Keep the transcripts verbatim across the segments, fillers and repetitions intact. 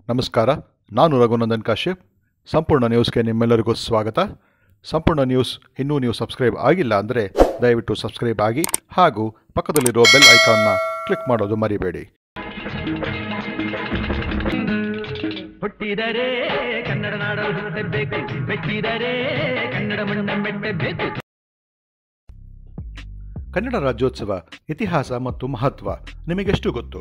ನಮಸ್ಕಾರ. ನಾನು ರಘುನಂದನ್ ಕಾಶ್ಯಪ್. ಸಂಪೂರ್ಣ ನ್ಯೂಸ್ಗೆ ನಿಮ್ಮೆಲ್ಲರಿಗೂ ಸ್ವಾಗತ. ಸಂಪೂರ್ಣ ನ್ಯೂಸ್ ಇನ್ನೂ ನೀವು ಸಬ್ಸ್ಕ್ರೈಬ್ ಆಗಿಲ್ಲ ಅಂದರೆ ದಯವಿಟ್ಟು ಸಬ್ಸ್ಕ್ರೈಬ್ ಆಗಿ ಹಾಗೂ ಪಕ್ಕದಲ್ಲಿರೋ ಬೆಲ್ ಐಕಾನ್ನ ಕ್ಲಿಕ್ ಮಾಡೋದು ಮರಿಬೇಡಿ. ಹುಟ್ಟಿದರೆ ಕನ್ನಡ ನಾಡಲು ಹುಟ್ಟಬೇಕು, ಮೆಚ್ಚಿದರೆ ಕನ್ನಡ ಮಣ್ಣ ಮೆಟ್ಟಬೇಕು. ಕನ್ನಡ ರಾಜ್ಯೋತ್ಸವ ಇತಿಹಾಸ ಮತ್ತು ಮಹತ್ವ ನಿಮಗೆಷ್ಟು ಗೊತ್ತು?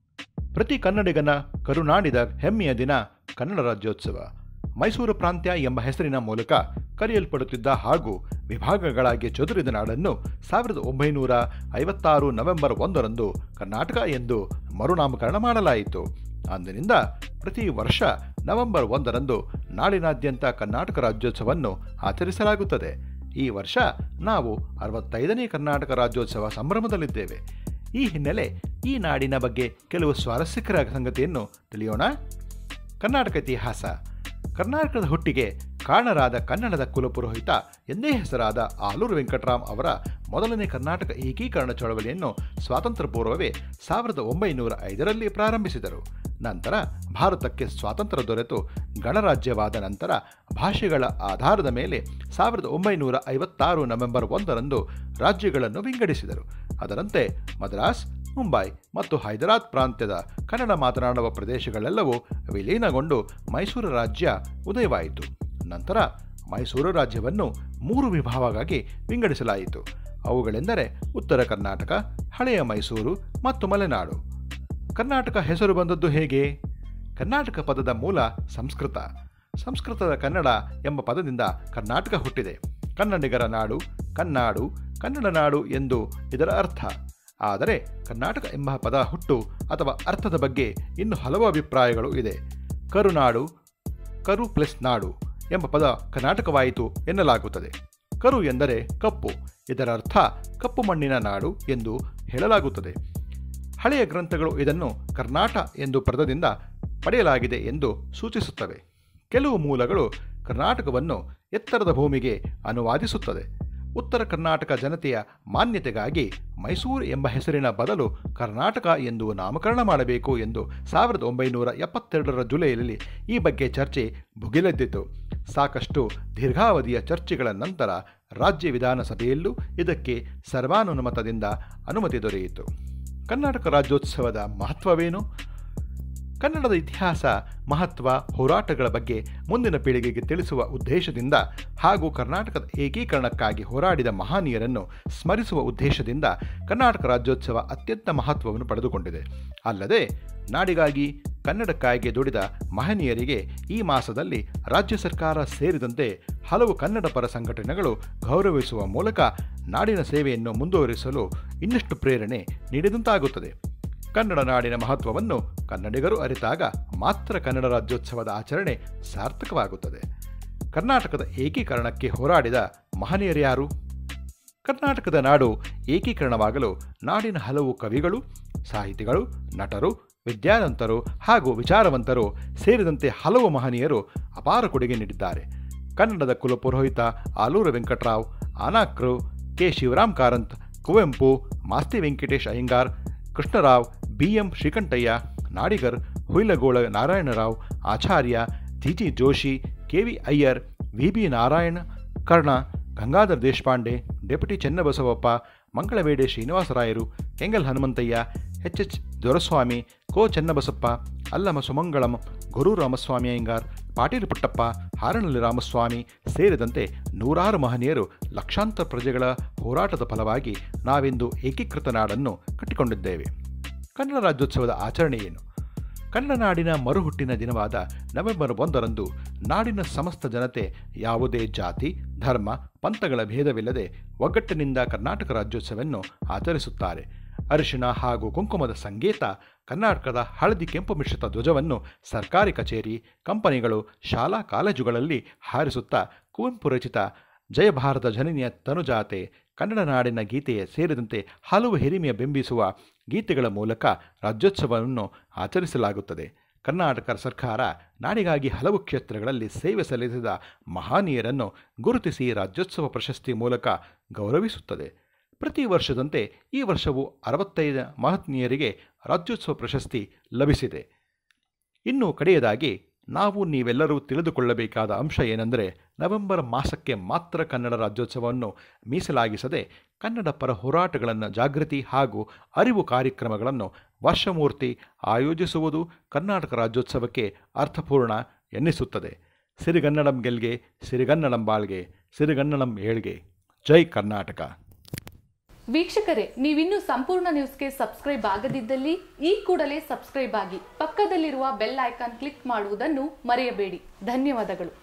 ಪ್ರತಿ ಕನ್ನಡಿಗನ ಕರುನಾಡಿದ ಹೆಮ್ಮೆಯ ದಿನ ಕನ್ನಡ ರಾಜ್ಯೋತ್ಸವ. ಮೈಸೂರು ಪ್ರಾಂತ್ಯ ಎಂಬ ಹೆಸರಿನ ಮೂಲಕ ಕರೆಯಲ್ಪಡುತ್ತಿದ್ದ ಹಾಗೂ ವಿಭಾಗಗಳಾಗಿ ಚದುರಿದ ನಾಡನ್ನು ಸಾವಿರದ ಒಂಬೈನೂರ ಐವತ್ತಾರು ನವೆಂಬರ್ ಒಂದರಂದು ಕರ್ನಾಟಕ ಎಂದು ಮರುನಾಮಕರಣ ಮಾಡಲಾಯಿತು. ಅಂದಿನಿಂದ ಪ್ರತಿ ವರ್ಷ ನವೆಂಬರ್ ಒಂದರಂದು ನಾಡಿನಾದ್ಯಂತ ಕರ್ನಾಟಕ ರಾಜ್ಯೋತ್ಸವವನ್ನು ಆಚರಿಸಲಾಗುತ್ತದೆ. ಈ ವರ್ಷ ನಾವು ಅರವತ್ತೈದನೇ ಕರ್ನಾಟಕ ರಾಜ್ಯೋತ್ಸವ ಸಂಭ್ರಮದಲ್ಲಿದ್ದೇವೆ. ಈ ಹಿನ್ನೆಲೆ ಈ ನಾಡಿನ ಬಗ್ಗೆ ಕೆಲವು ಸ್ವಾರಸ್ಯಕರ ಸಂಗತಿಯನ್ನು ತಿಳಿಯೋಣ. ಕರ್ನಾಟಕ ಇತಿಹಾಸ. ಕರ್ನಾಟಕದ ಹುಟ್ಟಿಗೆ ಕಾರಣರಾದ ಕನ್ನಡದ ಕುಲಪುರೋಹಿತ ಎಂದೇ ಹೆಸರಾದ ಆಲೂರು ವೆಂಕಟರಾಮ್ ಅವರ ಮೊದಲನೇ ಕರ್ನಾಟಕ ಏಕೀಕರಣ ಚಳವಳಿಯನ್ನು ಸ್ವಾತಂತ್ರ್ಯ ಪೂರ್ವವೇ ಸಾವಿರದ ಒಂಬೈನೂರ ಐದರಲ್ಲಿ ಪ್ರಾರಂಭಿಸಿದರು. ನಂತರ ಭಾರತಕ್ಕೆ ಸ್ವಾತಂತ್ರ್ಯ ದೊರೆತು ಗಣರಾಜ್ಯವಾದ ನಂತರ ಭಾಷೆಗಳ ಆಧಾರದ ಮೇಲೆ ಸಾವಿರದ ಒಂಬೈನೂರ ಐವತ್ತಾರು ನವೆಂಬರ್ ಒಂದರಂದು ರಾಜ್ಯಗಳನ್ನು ವಿಂಗಡಿಸಿದರು. ಅದರಂತೆ ಮದ್ರಾಸ್, ಮುಂಬೈ ಮತ್ತು ಹೈದರಾಬಾದ್ ಪ್ರಾಂತ್ಯದ ಕನ್ನಡ ಮಾತನಾಡುವ ಪ್ರದೇಶಗಳೆಲ್ಲವೂ ವಿಲೀನಗೊಂಡು ಮೈಸೂರು ರಾಜ್ಯ ಉದಯವಾಯಿತು. ನಂತರ ಮೈಸೂರು ರಾಜ್ಯವನ್ನು ಮೂರು ವಿಭಾಗವಾಗಿ ವಿಂಗಡಿಸಲಾಯಿತು. ಅವುಗಳೆಂದರೆ ಉತ್ತರ ಕರ್ನಾಟಕ, ಹಳೆಯ ಮೈಸೂರು ಮತ್ತು ಮಲೆನಾಡು. ಕರ್ನಾಟಕ ಹೆಸರು ಬಂದದ್ದು ಹೇಗೆ? ಕರ್ನಾಟಕ ಪದದ ಮೂಲ ಸಂಸ್ಕೃತ. ಸಂಸ್ಕೃತದ ಕನ್ನಡ ಎಂಬ ಪದದಿಂದ ಕರ್ನಾಟಕ ಹುಟ್ಟಿದೆ. ಕನ್ನಡಿಗರ ನಾಡು, ಕನ್ನಾಡು, ಕನ್ನಡ ನಾಡು ಎಂದು ಇದರ ಅರ್ಥ. ಆದರೆ ಕರ್ನಾಟಕ ಎಂಬ ಪದ ಹುಟ್ಟು ಅಥವಾ ಅರ್ಥದ ಬಗ್ಗೆ ಇನ್ನು ಹಲವು ಅಭಿಪ್ರಾಯಗಳು ಇದೆ. ಕರುನಾಡು, ಕರು ಪ್ಲಸ್ ನಾಡು ಎಂಬ ಪದ ಕರ್ನಾಟಕವಾಯಿತು ಎನ್ನಲಾಗುತ್ತದೆ. ಕರು ಎಂದರೆ ಕಪ್ಪು. ಇದರ ಅರ್ಥ ಕಪ್ಪು ಮಣ್ಣಿನ ನಾಡು ಎಂದು ಹೇಳಲಾಗುತ್ತದೆ. ಹಳೆಯ ಗ್ರಂಥಗಳು ಇದನ್ನು ಕರ್ನಾಟ ಎಂದು ಪದದಿಂದ ಪಡೆಯಲಾಗಿದೆ ಎಂದು ಸೂಚಿಸುತ್ತವೆ. ಕೆಲವು ಮೂಲಗಳು ಕರ್ನಾಟಕವನ್ನು ಎತ್ತರದ ಭೂಮಿಗೆ ಅನುವಾದಿಸುತ್ತದೆ. ಉತ್ತರ ಕರ್ನಾಟಕ ಜನತೆಯ ಮಾನ್ಯತೆಗಾಗಿ ಮೈಸೂರು ಎಂಬ ಹೆಸರಿನ ಬದಲು ಕರ್ನಾಟಕ ಎಂದು ನಾಮಕರಣ ಮಾಡಬೇಕು ಎಂದು ಸಾವಿರದ ಒಂಬೈನೂರ ಎಪ್ಪತ್ತೆರಡರ ಜುಲೈಯಲ್ಲಿ ಈ ಬಗ್ಗೆ ಚರ್ಚೆ ಭುಗಿಲೆದ್ದಿತು. ಸಾಕಷ್ಟು ದೀರ್ಘಾವಧಿಯ ಚರ್ಚೆಗಳ ನಂತರ ರಾಜ್ಯ ವಿಧಾನಸಭೆಯಲ್ಲೂ ಇದಕ್ಕೆ ಸರ್ವಾನುಮತದಿಂದ ಅನುಮತಿ ದೊರೆಯಿತು. ಕರ್ನಾಟಕ ರಾಜ್ಯೋತ್ಸವದ ಮಹತ್ವವೇನು? ಕನ್ನಡದ ಇತಿಹಾಸ, ಮಹತ್ವ, ಹೋರಾಟಗಳ ಬಗ್ಗೆ ಮುಂದಿನ ಪೀಳಿಗೆಗೆ ತಿಳಿಸುವ ಉದ್ದೇಶದಿಂದ ಹಾಗೂ ಕರ್ನಾಟಕದ ಏಕೀಕರಣಕ್ಕಾಗಿ ಹೋರಾಡಿದ ಮಹನೀಯರನ್ನು ಸ್ಮರಿಸುವ ಉದ್ದೇಶದಿಂದ ಕರ್ನಾಟಕ ರಾಜ್ಯೋತ್ಸವ ಅತ್ಯಂತ ಮಹತ್ವವನ್ನು ಪಡೆದುಕೊಂಡಿದೆ. ಅಲ್ಲದೆ ನಾಡಿಗಾಗಿ ಕನ್ನಡಕ್ಕಾಗಿ ದುಡಿದ ಮಹನೀಯರಿಗೆ ಈ ಮಾಸದಲ್ಲಿ ರಾಜ್ಯ ಸರ್ಕಾರ ಸೇರಿದಂತೆ ಹಲವು ಕನ್ನಡ ಪರ ಸಂಘಟನೆಗಳು ಗೌರವಿಸುವ ಮೂಲಕ ನಾಡಿನ ಸೇವೆಯನ್ನು ಮುಂದುವರಿಸಲು ಇನ್ನಷ್ಟು ಪ್ರೇರಣೆ ನೀಡಿದಂತಾಗುತ್ತದೆ. ಕನ್ನಡ ನಾಡಿನ ಮಹತ್ವವನ್ನು ಕನ್ನಡಿಗರು ಅರಿತಾಗ ಮಾತ್ರ ಕನ್ನಡ ರಾಜ್ಯೋತ್ಸವದ ಆಚರಣೆ ಸಾರ್ಥಕವಾಗುತ್ತದೆ. ಕರ್ನಾಟಕದ ಏಕೀಕರಣಕ್ಕೆ ಹೋರಾಡಿದ ಮಹನೀಯರ್ಯಾರು? ಕರ್ನಾಟಕದ ನಾಡು ಏಕೀಕರಣವಾಗಲು ನಾಡಿನ ಹಲವು ಕವಿಗಳು, ಸಾಹಿತಿಗಳು, ನಟರು, ವಿದ್ಯಾವಂತರು ಹಾಗೂ ವಿಚಾರವಂತರು ಸೇರಿದಂತೆ ಹಲವು ಮಹನೀಯರು ಅಪಾರ ಕೊಡುಗೆ ನೀಡಿದ್ದಾರೆ. ಕನ್ನಡದ ಕುಲಪುರೋಹಿತ Aluru Venkatarao, Anakru, K Shivaram Karanth, Kuvempu, Masti Venkatesh Iyengar, Krishnarao, B M Srikantaiah, Nadiger, Huilgol Narayanarao, Acharya, G G Joshi, K V Iyer, V B Narayana Karna, Gangadhar Deshpande, deputy Chennabasavappa, Mangalavede ಶ್ರೀನಿವಾಸರಾಯರು, ಕೆಂಗಲ್ ಹನುಮಂತಯ್ಯ, ಎಚ್ ಎಚ್ ದೊರಸ್ವಾಮಿ, ಕೋ ಚೆನ್ನಬಸಪ್ಪ, ಅಲ್ಲಮ ಸುಮಂಗಳಂ, ಗುರು ರಾಮಸ್ವಾಮಿ ಅಯ್ಯಂಗಾರ್, ಪಾಟೀಲ್ ಪುಟ್ಟಪ್ಪ, ಹಾರನಳ್ಳಿ ರಾಮಸ್ವಾಮಿ ಸೇರಿದಂತೆ ನೂರಾರು ಮಹನೀಯರು, ಲಕ್ಷಾಂತರ ಪ್ರಜೆಗಳ ಹೋರಾಟದ ಫಲವಾಗಿ ನಾವಿಂದು ಏಕೀಕೃತ ನಾಡನ್ನು ಕಟ್ಟಿಕೊಂಡಿದ್ದೇವೆ. ಕನ್ನಡ ರಾಜ್ಯೋತ್ಸವದ ಆಚರಣೆ ಏನು? ಕನ್ನಡ ನಾಡಿನ ಮರುಹುಟ್ಟಿನ ದಿನವಾದ ನವೆಂಬರ್ ಒಂದರಂದು ನಾಡಿನ ಸಮಸ್ತ ಜನತೆ ಯಾವುದೇ ಜಾತಿ, ಧರ್ಮ, ಪಂಥಗಳ ಭೇದವಿಲ್ಲದೆ ಒಗ್ಗಟ್ಟಿನಿಂದ ಕರ್ನಾಟಕ ರಾಜ್ಯೋತ್ಸವವನ್ನು ಆಚರಿಸುತ್ತಾರೆ. ಅರಿಶಿಣ ಹಾಗೂ ಕುಂಕುಮದ ಸಂಕೇತ ಕರ್ನಾಟಕದ ಹಳದಿ ಕೆಂಪು ಮಿಶ್ರಿತ ಧ್ವಜವನ್ನು ಸರ್ಕಾರಿ ಕಚೇರಿ, ಕಂಪನಿಗಳು, ಶಾಲಾ ಕಾಲೇಜುಗಳಲ್ಲಿ ಹಾರಿಸುತ್ತಾ ಕುವೆಂಪು ರಚಿತ ಜಯ ಭಾರತ ಜನನಿಯ ತನುಜಾತೆ, ಕನ್ನಡ ನಾಡಿನ ಗೀತೆಯ ಸೇರಿದಂತೆ ಹಲವು ಹಿರಿಮೆಯ ಬಿಂಬಿಸುವ ಗೀತೆಗಳ ಮೂಲಕ ರಾಜ್ಯೋತ್ಸವವನ್ನು ಆಚರಿಸಲಾಗುತ್ತದೆ. ಕರ್ನಾಟಕ ಸರ್ಕಾರ ನಾಡಿಗಾಗಿ ಹಲವು ಕ್ಷೇತ್ರಗಳಲ್ಲಿ ಸೇವೆ ಸಲ್ಲಿಸಿದ ಮಹನೀಯರನ್ನು ಗುರುತಿಸಿ ರಾಜ್ಯೋತ್ಸವ ಪ್ರಶಸ್ತಿ ಮೂಲಕ ಗೌರವಿಸುತ್ತದೆ. ಪ್ರತಿ ವರ್ಷದಂತೆ ಈ ವರ್ಷವೂ ಅರವತ್ತೈದು ಮಹನೀಯರಿಗೆ ರಾಜ್ಯೋತ್ಸವ ಪ್ರಶಸ್ತಿ ಲಭಿಸಿದೆ. ಇನ್ನು ಕಡೆಯದಾಗಿ ನಾವು ನೀವೆಲ್ಲರೂ ತಿಳಿದುಕೊಳ್ಳಬೇಕಾದ ಅಂಶ ಏನೆಂದರೆ, ನವೆಂಬರ್ ಮಾಸಕ್ಕೆ ಮಾತ್ರ ಕನ್ನಡ ರಾಜ್ಯೋತ್ಸವವನ್ನು ಮೀಸಲಾಗಿಸದೆ ಕನ್ನಡ ಪರ ಹೋರಾಟಗಳನ್ನು ಜಾಗೃತಿ ಹಾಗೂ ಅರಿವು ಕಾರ್ಯಕ್ರಮಗಳನ್ನು ವರ್ಷಮೂರ್ತಿ ಆಯೋಜಿಸುವುದು ಕರ್ನಾಟಕ ರಾಜ್ಯೋತ್ಸವಕ್ಕೆ ಅರ್ಥಪೂರ್ಣ ಎನ್ನಿಸುತ್ತದೆ. ಸಿರಿಗನ್ನಡಂ ಗೆಲ್ಗೆ, ಸಿರಿಗನ್ನಡಂ ಬಾಳ್ಗೆ, ಸಿರಿಗನ್ನಡಂ ಏಳ್ಗೆ. ಜೈ ಕರ್ನಾಟಕ. ವೀಕ್ಷಕರೇ, ನೀವಿನ್ನೂ ಸಂಪೂರ್ಣ ನ್ಯೂಸ್ಗೆ ಸಬ್ಸ್ಕ್ರೈಬ್ ಆಗದಿದ್ದಲ್ಲಿ ಈ ಕೂಡಲೇ ಸಬ್ಸ್ಕ್ರೈಬ್ ಆಗಿ ಪಕ್ಕದಲ್ಲಿರುವ ಬೆಲ್ ಐಕಾನ್ ಕ್ಲಿಕ್ ಮಾಡುವುದನ್ನು ಮರೆಯಬೇಡಿ. ಧನ್ಯವಾದಗಳು.